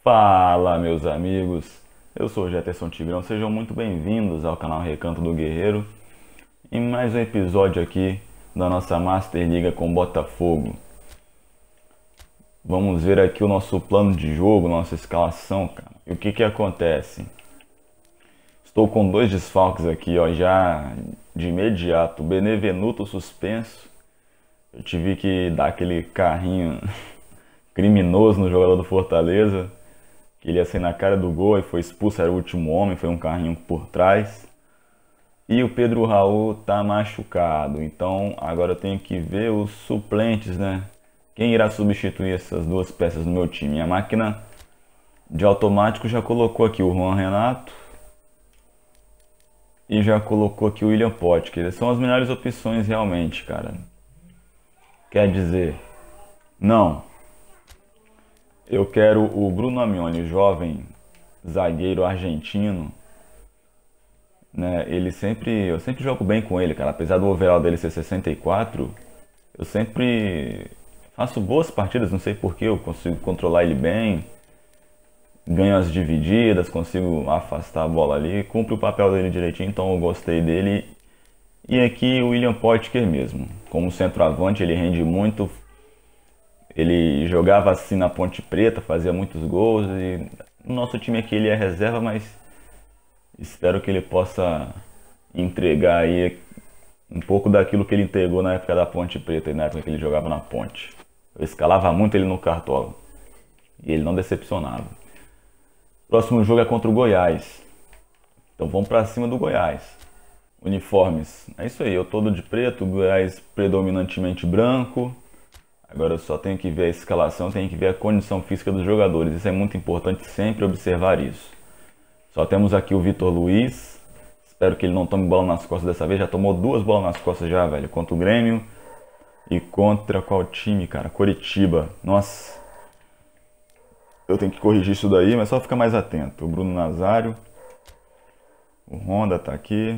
Fala, meus amigos, eu sou o Jefferson Tigrão, sejam muito bem-vindos ao canal Recanto do Guerreiro em mais um episódio aqui da nossa Master Liga com Botafogo. Vamos ver aqui o nosso plano de jogo, nossa escalação, cara. E o que acontece? Estou com dois desfalques aqui, ó, já de imediato. Benevenuto suspenso. Eu tive que dar aquele carrinho criminoso no jogador do Fortaleza, que ele ia sair na cara do gol e foi expulso, era o último homem, foi um carrinho por trás. E o Pedro Raul tá machucado, então agora eu tenho que ver os suplentes, né? Quem irá substituir essas duas peças no meu time? A máquina de automático já colocou aqui o Juan Renato e já colocou aqui o William Potker. São as melhores opções realmente, cara. Quer dizer, não. Eu quero o Bruno Amioni, jovem zagueiro argentino, né? Eu sempre jogo bem com ele, cara. Apesar do overall dele ser 64, eu sempre faço boas partidas, não sei porquê, eu consigo controlar ele bem, ganho as divididas, consigo afastar a bola ali, cumpre o papel dele direitinho, então eu gostei dele. E aqui o William Potker mesmo, como centroavante ele rende muito. Ele jogava assim na Ponte Preta, fazia muitos gols e no nosso time aqui ele é reserva, mas espero que ele possa entregar aí um pouco daquilo que ele entregou na época da Ponte Preta, na época que ele jogava na Ponte. Eu escalava muito ele no Cartola e ele não decepcionava. Próximo jogo é contra o Goiás, então vamos pra cima do Goiás. Uniformes, é isso aí, eu todo de preto, o Goiás predominantemente branco. Agora eu só tenho que ver a escalação, tenho que ver a condição física dos jogadores. Isso é muito importante sempre observar isso. Só temos aqui o Vitor Luiz. Espero que ele não tome bola nas costas dessa vez. Já tomou duas bolas nas costas já, velho. Contra o Grêmio e contra qual time, cara? Coritiba. Nossa. Eu tenho que corrigir isso daí, mas só ficar mais atento. O Bruno Nazário. O Honda tá aqui.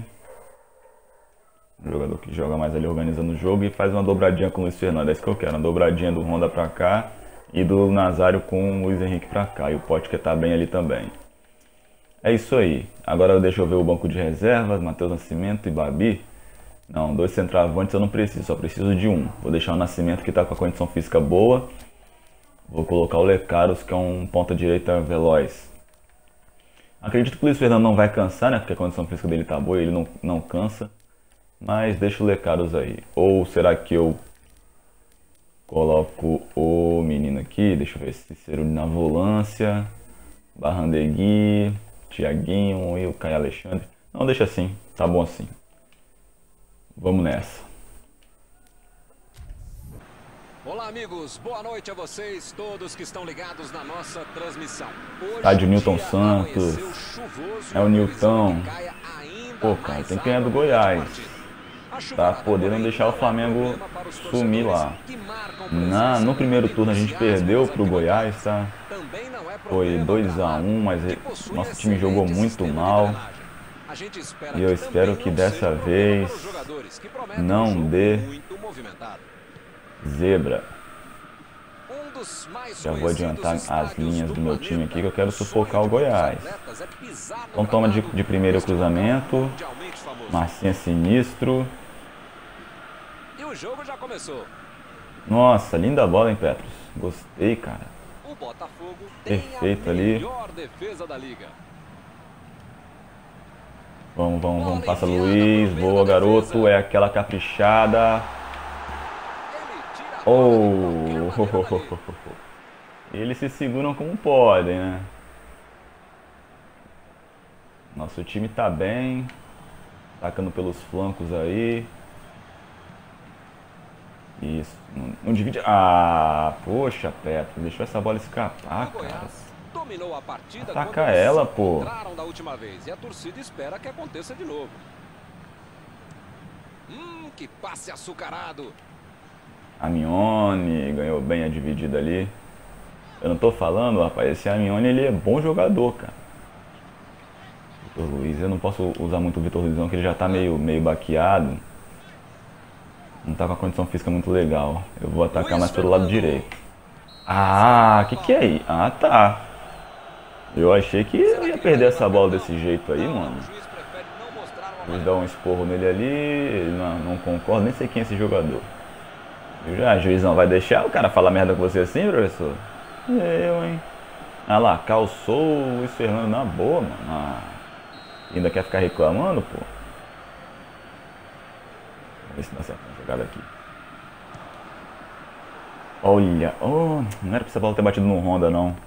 Um jogador que joga mais ali organizando o jogo e faz uma dobradinha com o Luiz Fernando. É isso que eu quero, uma dobradinha do Honda pra cá e do Nazário com o Luiz Henrique pra cá. E o Potker tá bem ali também. É isso aí. Agora deixa eu ver o banco de reservas, Matheus Nascimento e Babi. Não, dois centroavantes eu não preciso, só preciso de um. Vou deixar o Nascimento que tá com a condição física boa. Vou colocar o Lecaros, que é um ponta-direita veloz. Acredito que o Luiz Fernando não vai cansar, né? Porque a condição física dele tá boa e ele não cansa. Mas deixa o Lecaros aí. Ou será que eu coloco o menino aqui? Deixa eu ver se Cícero na volância. Barrandegui, Thiaguinho e o Caio Alexandre. Não, deixa assim. Tá bom assim. Vamos nessa. Olá, amigos. Boa noite a vocês, todos que estão ligados na nossa transmissão. Estádio Newton Santos. É o Newton. Pô, cara, tem que ganhar do Goiás. Pra poder não deixar o Flamengo sumir lá. No primeiro turno a gente perdeu pro Goiás, tá? Foi 2-1, mas nosso time jogou muito mal. E eu espero que dessa vez não dê zebra. Já vou adiantar as linhas do meu time aqui que eu quero sufocar o Goiás. Então toma de primeiro cruzamento. Marcinha sinistro. E o jogo já começou. Nossa, linda bola, hein, Petros? Gostei, cara. O Botafogo Perfeito tem a ali. melhor defesa da liga. Vamos. Passa Luiz. Boa, garoto. É aquela caprichada. Oh! Eles se seguram como podem, né? Nosso time tá bem. Atacando pelos flancos aí. Isso. Não divide. Ah, poxa, Petro. Deixou essa bola escapar, cara. Dominou a partida. Ataca ela, pô. Da última vez, e a torcida espera que aconteça de novo. Que passe açucarado. Amioni ganhou bem a dividida ali. Eu não tô falando, rapaz. Esse Amioni, ele é bom jogador, cara. Vitor Luiz, eu não posso usar muito o Vitor Luiz não, que ele já tá meio baqueado. Não tá com a condição física muito legal. Eu vou atacar mais pelo lado direito. Ah, que é aí? Ah, tá. Eu achei que eu ia perder essa bola desse jeito aí, mano. O juiz prefere não mostrar o Vou amarelo. dar um esporro nele ali, ele não concorda, nem sei quem é esse jogador. Eu já, juiz não vai deixar o cara falar merda com você assim, professor? Eu, hein? Ah lá, calçou o Luiz Fernando na boa, mano. Ah, ainda quer ficar reclamando, pô? Vamos ver se dá certo uma jogada aqui. Olha, oh, não era pra essa bola ter batido no Honda, não.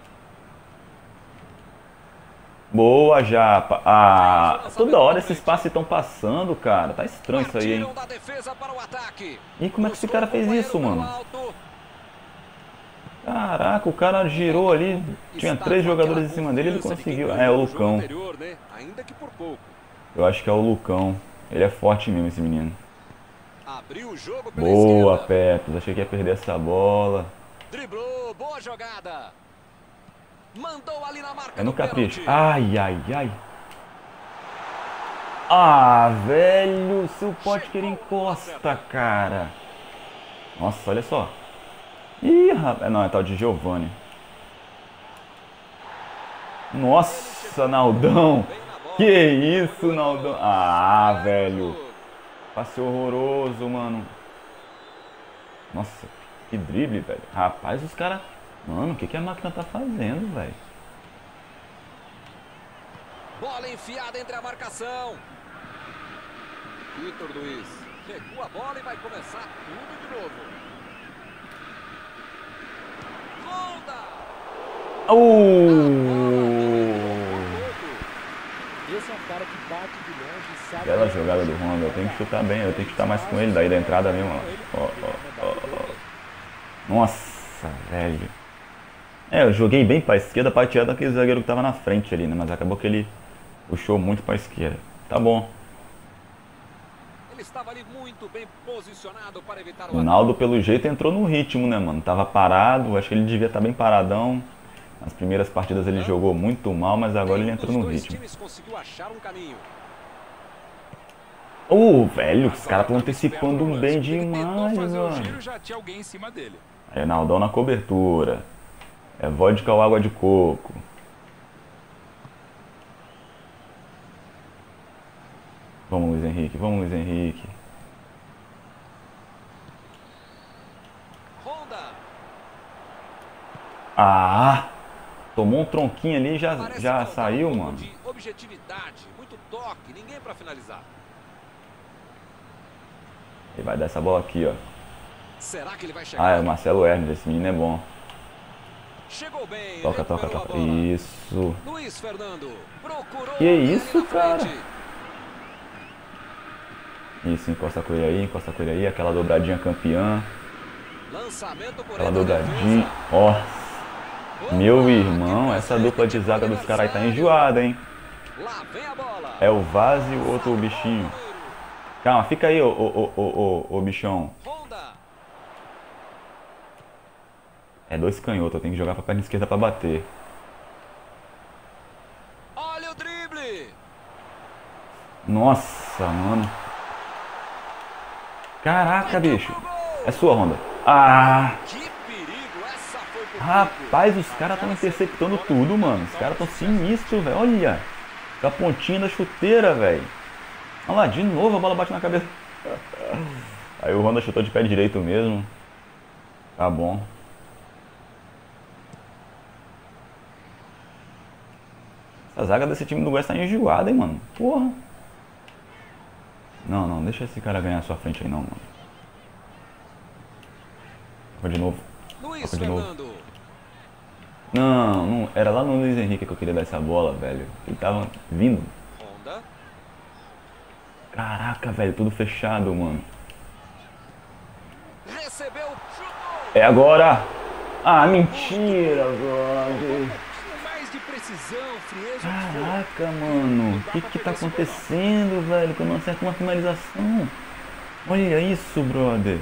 Boa, Japa. Ah, toda hora esses passes estão passando, cara. Tá estranho isso aí, hein? Partiram da defesa para o ataque. E como é que esse Buscou cara o fez companheiro isso, pelo mano? alto. Caraca, o cara girou ali. Tinha Está 3 com jogadores aquela em cima dele e ele confiança de quem conseguiu. ganhou É, o o jogo Lucão. anterior, né? Ainda que por pouco. Eu acho que é o Lucão. Ele é forte mesmo, esse menino. Abriu o jogo pela Boa, esquerda. Petros. Achei que ia perder essa bola. Driblou, boa jogada. Mandou ali na marca É no do capricho. pênalti. Ai, ai, ai. Ah, velho. Se o Potker encosta, cara. Nossa, olha só. Ih, rapaz. Não, é tal de Giovani. Nossa, Naldão. Bem na bola. Que isso, Naldão. Ah, velho. Passe horroroso, mano. Nossa, que drible, velho. Rapaz, os caras... Mano, o que, que a máquina tá fazendo, velho? Bola enfiada entre a marcação. Vitor Luiz recua a bola e vai começar tudo de novo. Esse é um cara que bate de longe, sabe? Bela jogada do Honda. Eu tenho que chutar bem, eu tenho que chutar mais com ele daí da entrada mesmo, ó. Nossa, velho. É, eu joguei bem pra esquerda pra tirar daquele zagueiro que tava na frente ali, né? Mas acabou que ele puxou muito pra esquerda. Tá bom. Ele estava ali muito bem posicionado para evitar o O Naldo, pelo jeito, entrou no ritmo, né, mano? Tava parado, acho que ele devia estar bem paradão. Nas primeiras partidas ele jogou muito mal, mas agora ele entrou no ritmo. times conseguiu achar um caminho. Velho, os caras estão antecipando bem demais, fazer o mano. giro, já tinha alguém em cima dele. Aí, Naldão na cobertura. É vodka ou água de coco. Vamos, Luiz Henrique, vamos, Luiz Henrique. Honda. Ah! Tomou um tronquinho ali e já Parece faltar saiu, um pouco mano. de objetividade, muito toque, ninguém para finalizar. Ele vai dar essa bola aqui, ó. Será que ele vai chegar? Ah, é o Marcelo Hermes, esse menino é bom. Chegou bem, Toca, recuperou toca, a toca. bola. Isso. Luiz Fernando procurou Que alguém ali isso, na cara? frente. Isso, encosta com ele aí. Aquela dobradinha campeã. Lançamento por Aquela entre a dobradinha. defesa. Ó, Opa, meu que irmão, essa dupla de zaga dos caras aí tá enjoada, hein? Lá vem a bola. É o Vaz e o outro bichinho. Calma, fica aí, ô bichão. Honda. É 2 canhotos, eu tenho que jogar pra perna esquerda pra bater. Olha o drible. Nossa, mano. Caraca, bicho. É sua, Honda. Ah! Que perigo, essa foi por pouco. Rapaz, os caras estão interceptando tudo, mano. Os caras estão sinistros, velho. Olha. Com a pontinha da chuteira, velho. Olha lá, de novo a bola bate na cabeça. Aí o Honda chutou de pé direito mesmo. Tá bom. Essa zaga desse time do Goiás tá enjoada, hein, mano. Porra. Não, deixa esse cara ganhar a sua frente aí, não, mano. Toca de novo. Luiz Toca de novo. Fernando. Não, era lá no Luiz Henrique que eu queria dar essa bola, velho. Ele tava vindo. Honda. Caraca, velho, tudo fechado, mano. Recebeu, chutou. É agora! Ah, mentira, brother. Mais de precisão, frieza. Caraca, mano. O que tá acontecendo, velho? Que eu não acerto uma finalização. Olha isso, brother.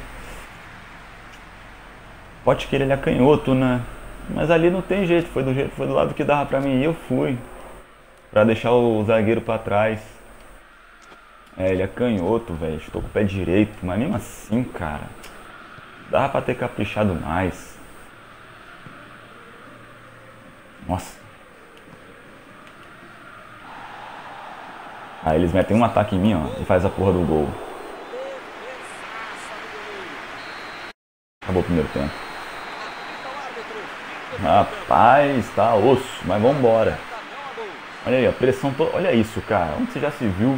Pode querer ele é canhoto, né? Mas ali não tem jeito. Foi do lado que dava pra mim e eu fui. Pra deixar o zagueiro pra trás. É, ele é canhoto, velho. Estou com o pé direito. Mas mesmo assim, cara. Dava pra ter caprichado mais. Nossa. Aí eles metem um ataque em mim, ó, e faz a porra do gol. Acabou o primeiro tempo. Rapaz, tá osso, mas vambora. Olha aí, a pressão toda. Olha isso, cara. Onde você já se viu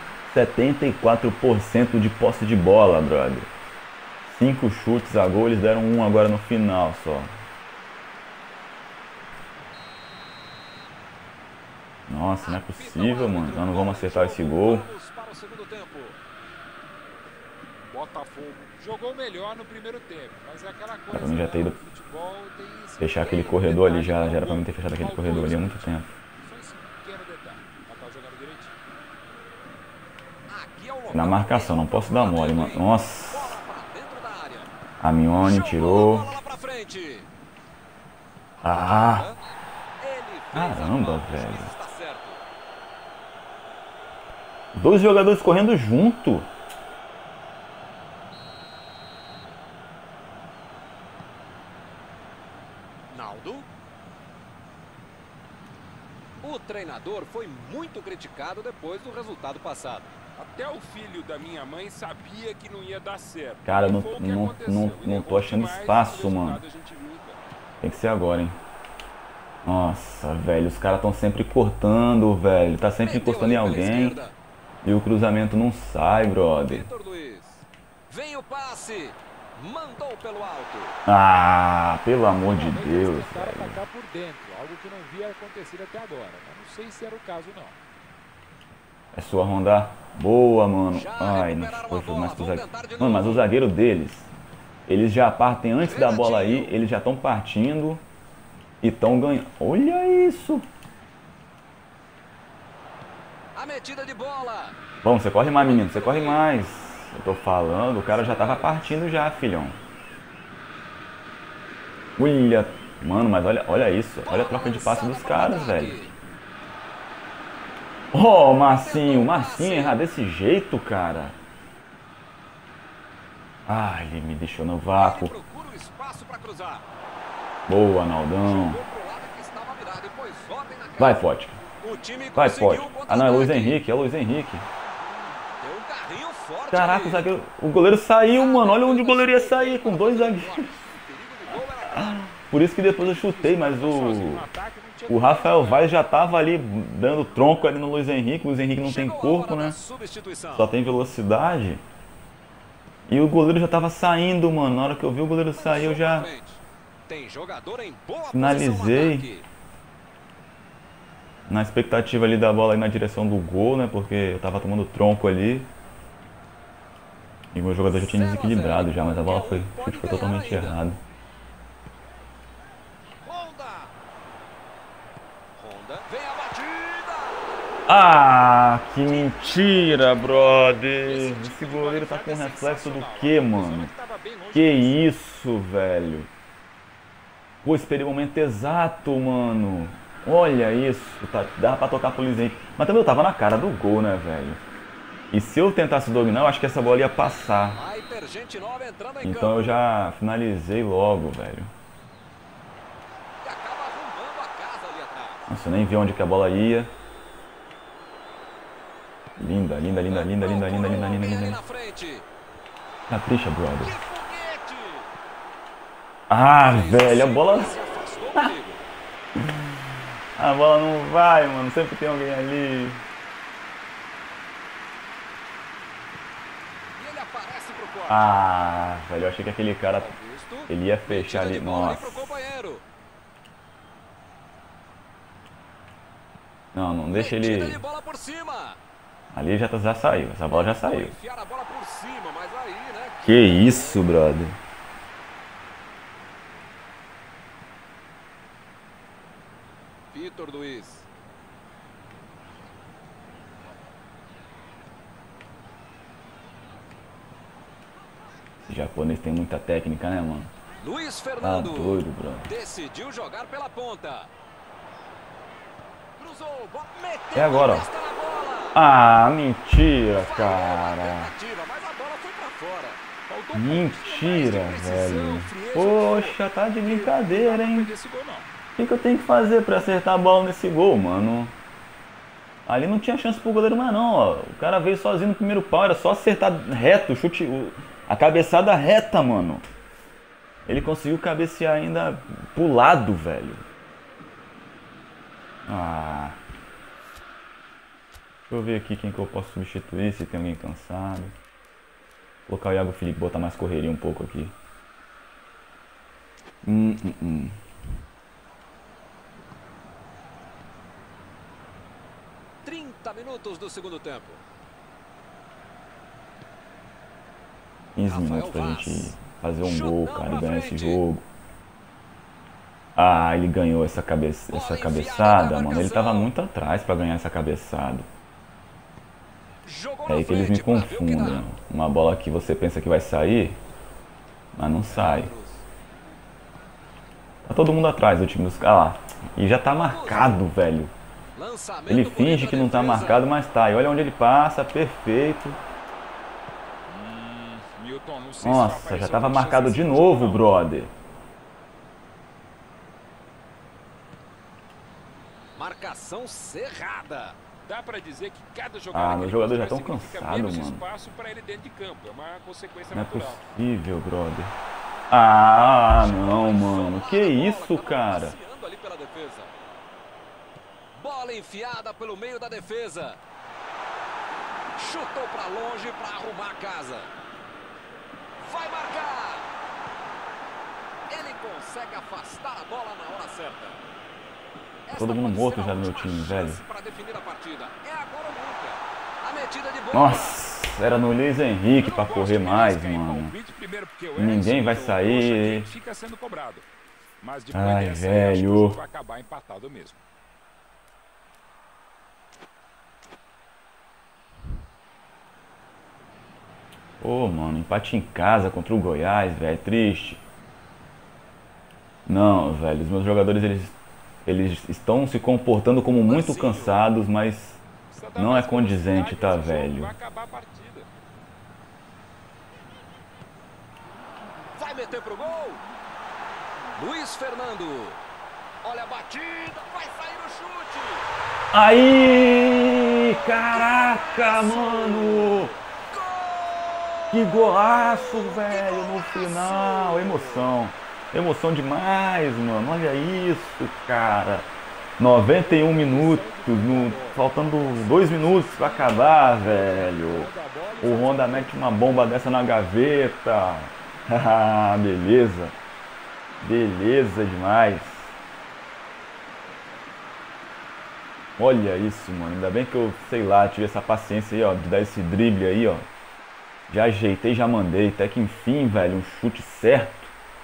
74% de posse de bola, brother. 5 chutes a gol, eles deram um agora no final só. Nossa, não é possível, mano. Nós não vamos acertar esse gol. Botafogo jogou melhor no primeiro tempo, mas é aquela coisa. Pra mim já ter ido fechar aquele corredor ali, já era pra mim ter fechado aquele corredor ali há muito tempo. Na marcação, não posso dar mole, mano. Nossa. A Mione tirou. Ah. Caramba, velho. 2 jogadores correndo junto. Naldo. O treinador foi muito criticado depois do resultado passado. Até o filho da minha mãe sabia que não ia dar certo. Cara, não tô achando espaço, mano. Tem que ser agora, hein. Nossa, velho, os caras estão sempre cortando, velho. Tá sempre encostando em alguém. E o cruzamento não sai, brother. Vem o passe. Mandou pelo alto. Ah, pelo amor de Deus, velho. Atacar por dentro, algo que não via acontecer até agora. Mas não sei se era o caso, não. É sua, Rondar. Boa, mano. Ai, não foi mais pro zagueiro. Mano, mas o zagueiro deles, eles já partem antes da bola aí. Eles já estão partindo e estão ganhando. Olha isso. A metida de bola. Bom, você corre mais, menino. Você corre mais. Eu tô falando, o cara já tava partindo já, filhão. Olha, mano, mas olha isso. Olha a troca de passe dos caras, velho. Oh, Marcinho errar desse jeito, cara. Ah, ele me deixou no vácuo. Boa, Naldão. Vai, Pote. Vai, Pote. Ah, não, é Luiz Henrique, é Luiz Henrique. Caraca, o goleiro saiu, mano. Olha onde o goleiro ia sair, com 2 zagueiros. Por isso que depois eu chutei, mas o Rafael Vaz já tava ali dando tronco ali no Luiz Henrique. O Luiz Henrique não tem corpo, né? Só tem velocidade. E o goleiro já tava saindo, mano. Na hora que eu vi o goleiro sair, eu já finalizei. Na expectativa ali da bola ir na direção do gol, né? Porque eu tava tomando tronco ali. E o meu jogador já tinha desequilibrado já, mas a bola foi totalmente errado. Ah, que mentira, brother. Esse goleiro tá com reflexo do quê, mano? Que isso, velho. Pô, esperei o momento exato, mano. Olha isso. Dava pra tocar pro Luiz Henrique. Mas também eu tava na cara do gol, né, velho? E se eu tentasse dominar, eu acho que essa bola ia passar. Então eu já finalizei logo, velho. Nossa, eu nem vi onde que a bola ia. Linda, linda, linda, linda, linda, linda, linda, linda, linda. Capricha, brother. Ah, velho, a bola... A bola não vai, mano. Sempre tem alguém ali. Ah, velho, eu achei que aquele cara... Ele ia fechar ali. Nossa. Não deixa ele... Ali já saiu, essa bola já saiu. Que isso, brother. Vitor Luiz. Esse japonês tem muita técnica, né, mano? Luiz Fernando. Tá doido, brother. Decidiu jogar pela ponta. Cruzou, é agora, ó. Ah, mentira, cara. Mentira, velho. Poxa, tá de brincadeira, hein? O que eu tenho que fazer pra acertar a bola nesse gol, mano? Ali não tinha chance pro goleiro mais não, ó. O cara veio sozinho no primeiro pau, era só acertar reto, o chute, a cabeçada reta, mano. Ele conseguiu cabecear ainda pro lado, velho. Ah. Deixa eu ver aqui quem que eu posso substituir, se tem alguém cansado. Vou colocar o Iago Felipe, botar mais correria um pouco aqui. 30 minutos do segundo tempo. 15 minutos pra gente fazer um gol, cara, e ganhar esse jogo. Ah, ele ganhou essa cabeçada, mano. Ele tava muito atrás pra ganhar essa cabeçada. É aí que eles me confundem. Uma bola que você pensa que vai sair, mas não sai. Tá todo mundo atrás do time dos caras lá. E já tá marcado, velho. Ele finge que não tá marcado, mas tá. E olha onde ele passa, perfeito. Nossa, já tava marcado de novo, brother. Marcação cerrada. Dá pra dizer que cada jogada meus jogadores já estão cansados, mano. Espaço para ele dentro de campo. É uma consequência não natural. É possível, brother. Ah, não, mano. Que isso, cara? Ali pela defesa. Bola enfiada pelo meio da defesa. Chutou pra longe pra arrumar a casa. Vai marcar. Ele consegue afastar a bola na hora certa. Todo mundo morto já no meu time, velho. Nossa, era no Luiz Henrique pra correr mais, mano. Ninguém vai sair. Ai, velho. Pô, mano, empate em casa contra o Goiás, velho, triste. Não, velho, os meus jogadores, eles estão se comportando como muito cansados, mas não é condizente, tá, velho? Vai meter pro gol. Luiz Fernando. Olha a batida, vai sair o chute. Aí, caraca, mano! Que golaço, velho, no final. Emoção. Emoção demais, mano. Olha isso, cara. 91 minutos, faltando 2 minutos pra acabar, velho. O Honda mete uma bomba dessa na gaveta. Beleza. Beleza demais. Olha isso, mano. Ainda bem que eu, sei lá, tive essa paciência aí, ó, de dar esse drible aí, ó. Já ajeitei, já mandei. Até que enfim, velho, um chute certo.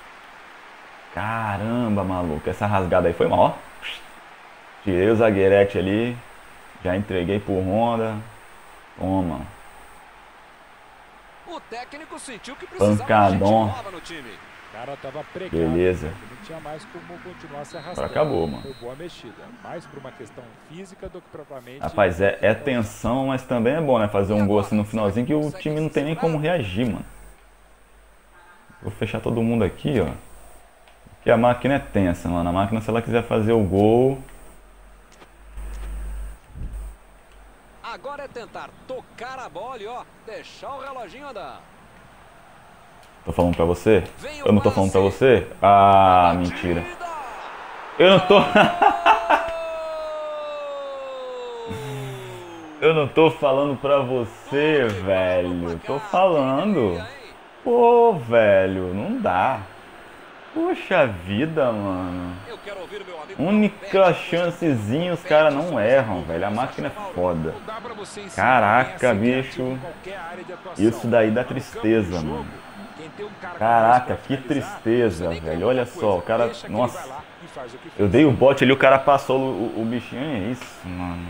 Caramba, maluco. Essa rasgada aí foi mal, ó. Tirei o zagueirete ali. Já entreguei pro Honda. Toma. O técnico sentiu que precisava pancadão. no time. O cara tava pregado, beleza. Não tinha mais como continuar se arrastando. Agora acabou, mano. Foi boa mexida. Mais por uma questão física do que propriamente... Rapaz, é tensão, mas também é bom, né? Fazer um gol assim no finalzinho que o time não tem nem como reagir, mano. Vou fechar todo mundo aqui, ó. Porque a máquina é tensa, mano. A máquina, se ela quiser fazer o gol... Agora é tentar tocar a bola e, ó, deixar o reloginho andar. Tô falando pra você? Eu não tô falando pra você? Ah, mentira. Eu não tô... Eu não tô falando pra você, velho. Tô falando. Pô, velho, não dá. Poxa vida, mano. Única chancezinha os caras não erram, velho. A máquina é foda. Caraca, bicho. Isso daí dá tristeza, mano. Caraca, que tristeza, velho. Olha só, o cara... Nossa. Eu dei o bote ali, o cara passou o bichinho. É isso, mano.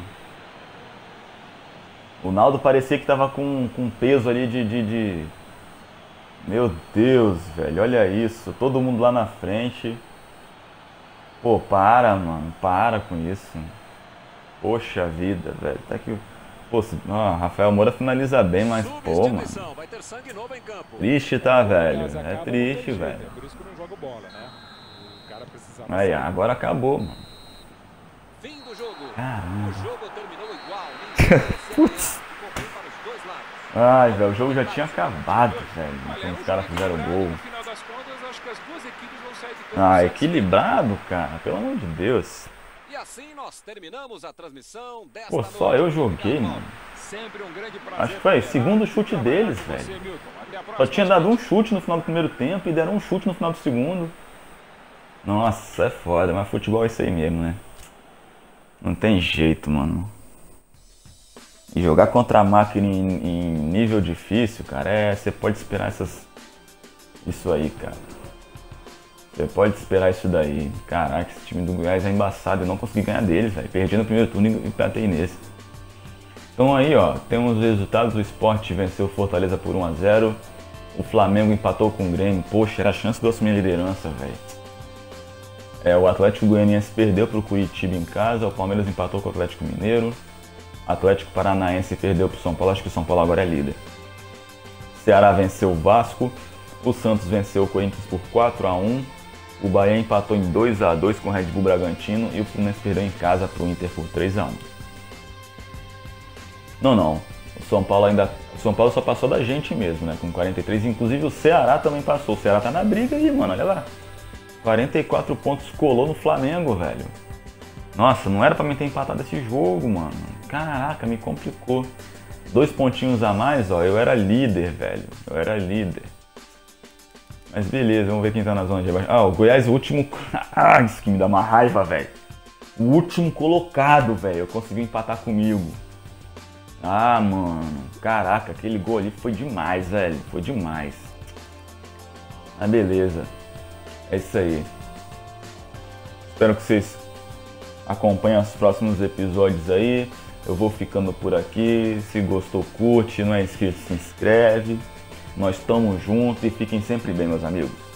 O Naldo parecia que tava com peso ali de... Meu Deus, velho, olha isso. Todo mundo lá na frente. Pô, para, mano. Para com isso. Poxa vida, velho. Tá que... Pô, Rafael Moura finaliza bem, mas, pô, mano. Triste, tá, velho? É triste, velho. Aí, agora acabou, mano. jogo. Caramba. O jogo terminou igual. Putz. Correu para os dois lados. Ai, velho, o jogo já tinha acabado, velho. Quando os caras fizeram o gol. No final das contas, acho que as duas equipes vão sair de campo Ah, satisfeitas. equilibrado, cara. Pelo amor de Deus. E assim nós terminamos a transmissão desta Pô, só noite. eu joguei, mano. Sempre um grande prazer. Acho que foi o segundo chute deles, velho. Só tinha dado um chute no final do primeiro tempo e deram um chute no final do segundo. Nossa, é foda, mas futebol é isso aí mesmo, né? Não tem jeito, mano. E jogar contra a máquina em nível difícil, cara, você pode esperar isso aí, cara. Você pode esperar isso daí. Caraca, esse time do Goiás é embaçado. Eu não consegui ganhar deles, velho. Perdi no primeiro turno e empatei nesse. Então aí, ó, temos os resultados. O Sport venceu o Fortaleza por 1-0. O Flamengo empatou com o Grêmio. Poxa, era a chance de eu assumir a liderança, velho. O Atlético Goianiense perdeu para o Curitiba em casa. O Palmeiras empatou com o Atlético Mineiro. O Atlético Paranaense perdeu para o São Paulo. Acho que o São Paulo agora é líder. O Ceará venceu o Vasco. O Santos venceu o Corinthians por 4-1. O Bahia empatou em 2-2 com o Red Bull Bragantino. E o Fluminense perdeu em casa para o Inter por 3-1. Não. O São Paulo só passou da gente mesmo, né? Com 43. Inclusive o Ceará também passou. O Ceará tá na briga aí, mano. Olha lá. 44 pontos, colou no Flamengo, velho. Nossa, não era pra mim ter empatado esse jogo, mano. Caraca, me complicou. 2 pontinhos a mais, ó. Eu era líder, velho. Eu era líder. Mas beleza, vamos ver quem tá na zona de baixo. Ah, o Goiás, o último... Ah, isso que me dá uma raiva, velho. O último colocado, velho. Conseguiu empatar comigo. Ah, mano. Caraca, aquele gol ali foi demais, velho. Foi demais. Ah, beleza. É isso aí. Espero que vocês acompanhem os próximos episódios aí. Eu vou ficando por aqui. Se gostou, curte. Não é inscrito, se inscreve. Nós estamos juntos e fiquem sempre bem, meus amigos.